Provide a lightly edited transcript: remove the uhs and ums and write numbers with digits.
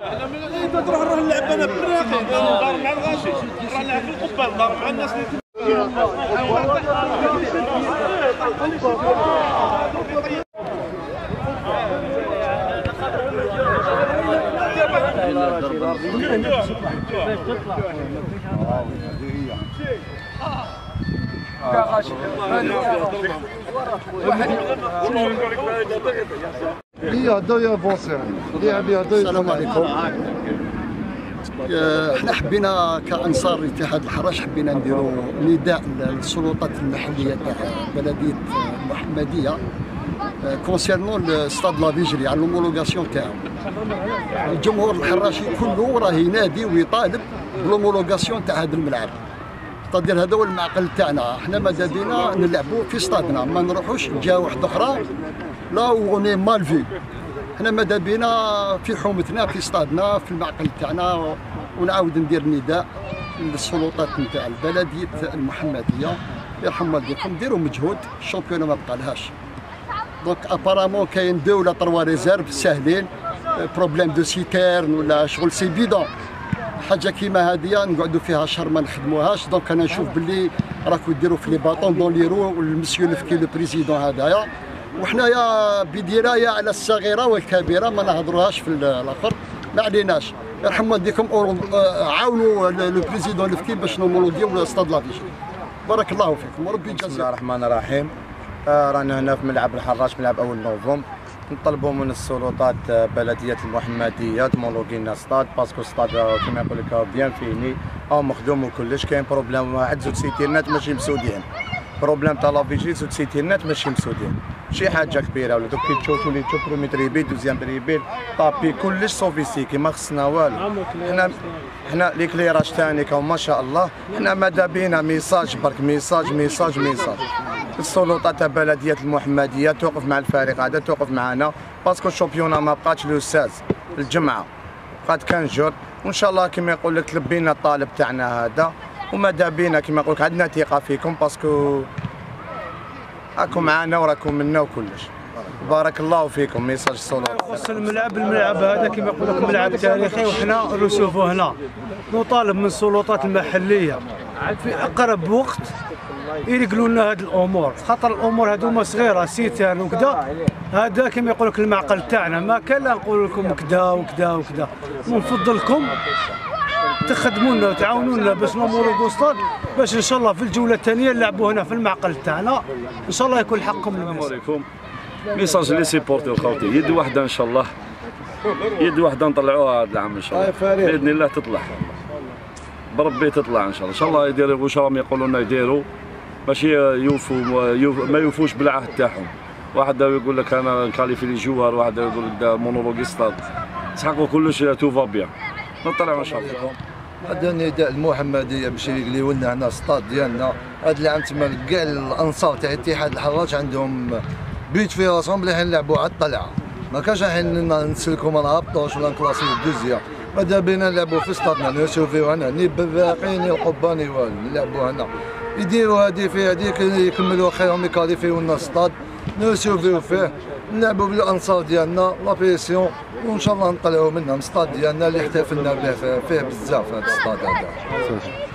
تروح نلعب انا بالراقي ندار مع الغاشي نروح نلعب في القبه ندار مع الناس السلام عليكم. احنا حبينا كانصار اتحاد الحراش حبينا نديروا نداء للسلطات المحليه تاع بلديه المحمديه كونسيرنون ستاد لا فيجري على لومولوغاسيون تاعو. الجمهور الحراشي كله راه ينادي ويطالب بلومولوغاسيون تاع هذا الملعب. تدير هذا هو المعقل تاعنا، احنا ماذا بينا نلعبوا في ستادنا، ما نروحوش جهه واحده اخرى لا اوني مال في. احنا ماذا بينا في حومتنا في ستادنا في المعقل تاعنا. ونعاود ندير نداء للسلطات نتاع البلديه المحمديه يرحم والديكم ديروا مجهود، الشامبيون ما بقالهاش. دونك ابارامون كاين دو ولا تروا ريزيرف ساهلين، بروبليم دو سيتيرن ولا شغل سي بيدون. حاجه كيما هذه نقعدوا فيها شهر ما نخدموهاش. دونك انا نشوف باللي راكم ديروا في لي باطون دون لي رو والمسيو لفكي لو بريزيدون هذايا، وحنايا بدرايه على الصغيره والكبيره ما نهضروهاش في الاخر، ما عليناش. يرحم والديكم عاونوا لو بريزيدون لفكي باش نومولوجيو ستاد لا فيجري. بارك الله فيكم وربي يجازيكم. بسم الله الرحمن الرحيم. رانا هنا في ملعب الحراش ملعب اول نوفمبر. نطلبوا من السلطات بلديه المحمديه تمولوجي لنا ستاد باسكو ستاد كيما يقول لك بيان فيني او مخدوم وكلش. كاين بروبليم واحد زوج سيتيرنات ماشي مسودين، بروبليم تاع لافيجي زوج سيتيرنات ماشي مسودين، شي حاجه كبيره. ولا دوك كي تشوفوا لي تشوف برومي تريبيل دوزيام تريبيل طابي كلش سوفيستيكي ما خصنا والو. حنا لي كليراج تاعنا كاو ما شاء الله. حنا ماذا بينا ميساج برك ميساج ميساج ميساج. السلطات تاع بلديه المحمديه توقف مع الفريق هذا، توقف معنا باسكو الشامبيونا ما بقاتش لو 16 الجمعه بقات كان جور. وان شاء الله كما يقول لك لبينا الطالب تاعنا هذا، وماذا بينا كما يقول لك عندنا ثقه فيكم باسكو راكم معنا وراكم منا وكلش. بارك الله فيكم. ميساج السلطات خص الملعب هذا كما يقول لك ملعب تاريخي وحنا نشوفوه هنا. نطالب من السلطات المحليه في اقرب وقت يرجلوا لنا هذه الامور، خاطر الامور هذوما صغيره سيتان وكذا. هذا كما يقول لك المعقل تاعنا ما كان لا نقول لكم كذا وكذا وكذا. نفضلكم تخدموا لنا وتعاونوا لنا باش نمروا ستاد باش ان شاء الله في الجوله الثانيه نلعبوا هنا في المعقل تاعنا ان شاء الله يكون حقكم. السلام عليكم. ميساج لي سيبورتي خوتي، يد واحده ان شاء الله، يد واحده نطلعوها هذا العام ان شاء الله باذن الله. تطلع بربي تطلع ان شاء الله. ان شاء الله يديروا واش راهم يقولوا لنا يديروا، ماشي يوفوا ما يوفوش بالعهد تاعهم. واحد يقول لك انا نكاليفي لي جوار، واحد يقول لك مونولوجي ستاد. تحققوا كلش تو فا بيان، نطلعوا ان شاء الله. هذا نداء المحمديه باش يقليو لنا هنا ستاد ديالنا. هذا العام تما كاع الانصار تاع اتحاد الحراش عندهم بيت في راسهم اللي حنلعبوا على الطلعه، ما كانش حين نسلكوا ما نهبطوش ولا نكلاسيو الدوزيام. ماذا بينا نلعبوا في ستادنا نشوفوا هنا ني بالراقي ني القبه ني والو، نلعبوا هنا. يديروا هذه في هذيك يكملوا خيرهم يكاليفيو لنا ستاد نشوفوا فيه، نلعبوا بالانصار ديالنا لا بيسيون، وان شاء الله نطلعوا منهم ستاد ديالنا اللي احتفلنا به فيه بزاف هذا الستاد هذا.